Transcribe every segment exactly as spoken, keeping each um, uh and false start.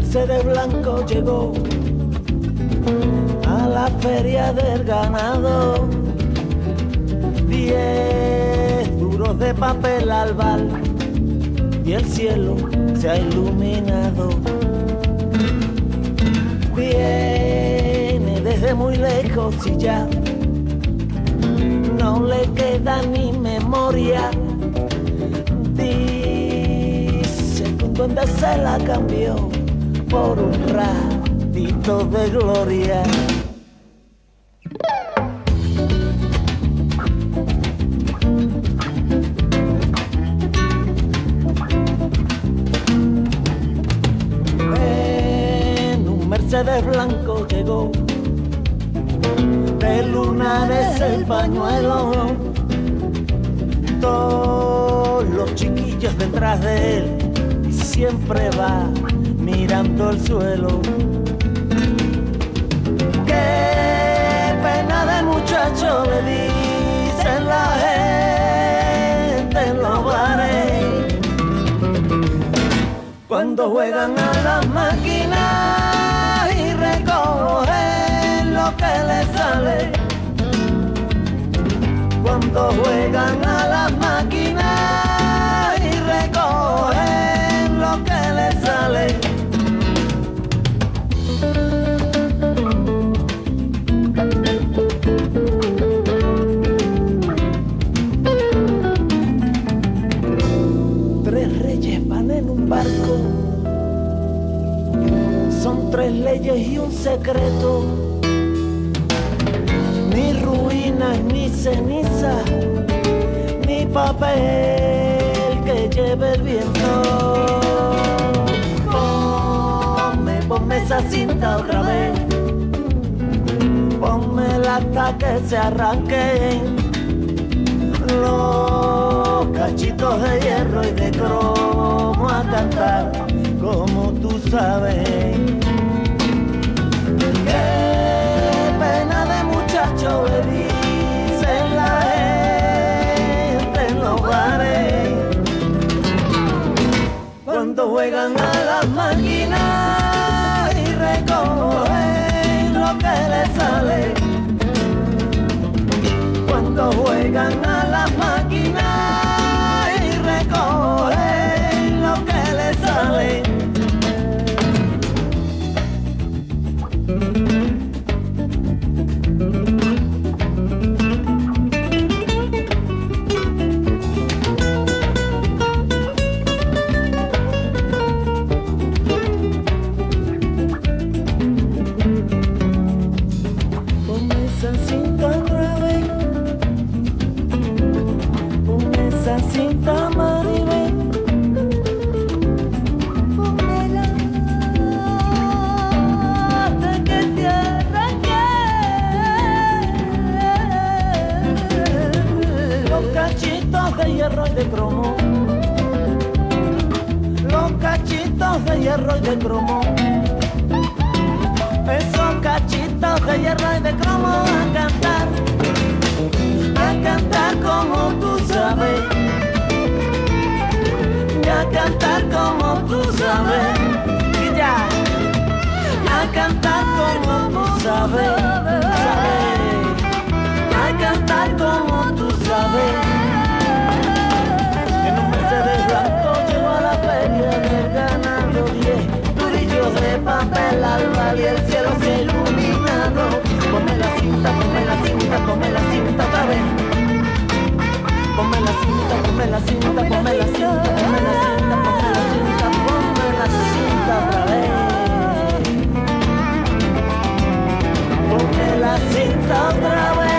Mercedes Blanco llegó a la feria del ganado. Diez duros de papel al bal y el cielo se ha iluminado. Viene desde muy lejos y ya no le queda ni memoria. Dice que un duende se la cambió por un ratito de gloria. En un Mercedes blanco llegó de lunares el pañuelo. Todos los chiquillos detrás de él y siempre va mirando el suelo. Qué pena de muchacho, le dicen la gente en los bares cuando juegan a las máquinas y recogen lo que les sale. Cuando juegan a las máquinas y recogen lo que les sale. Tres reyes van en un barco, son tres leyes y un secreto. Ni ruinas, ni ceniza, ni papel que lleve el viento. Ponme, ponme esa cinta otra vez, pónmela hasta que se arranquen los cachitos de hierro y de cromo a cantar como tú sabes. Muchacho, le dicen la gente en los bares cuando juegan a las máquinas y recogen lo que les sale. Cuando juegan a las máquinas y recogen lo que les sale. De cromo, los cachitos de hierro y de cromo, esos cachitos de hierro y de cromo a cantar, a cantar como tú sabes, y a cantar como tú sabes, y ya, a cantar como tú sabes, sabes, a cantar como tú sabes. Mercedes Blanco llegó a la feria del ganado, diez durillos de papel al bal y el cielo se ha iluminado. Ponme la cinta, ponme la cinta, ponme la cinta otra vez. Ponme la cinta, ponme la cinta, ponme la cinta, ponme la cinta, ponme la cinta, ponme la cinta otra vez. Ponme la cinta otra vez.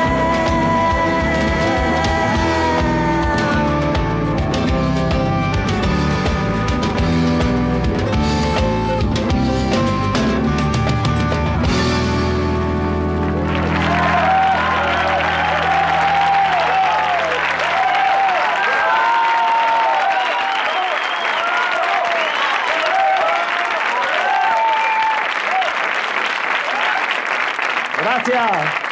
Gracias.